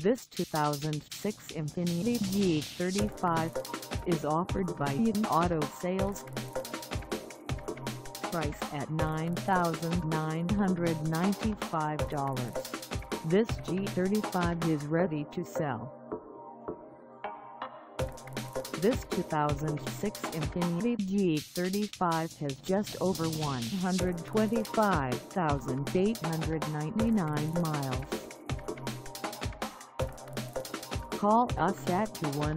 This 2006 Infiniti G35 is offered by Yam Auto Sales. Price at $9,995. This G35 is ready to sell. This 2006 Infiniti G35 has just over 125,899 miles. Call us at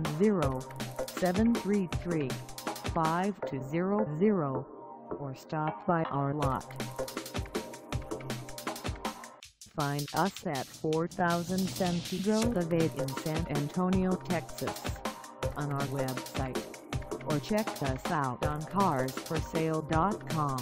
210-733-5200 or stop by our lot. Find us at 4000 Pedro Boulevard in San Antonio, Texas, on our website, or check us out on carsforsale.com.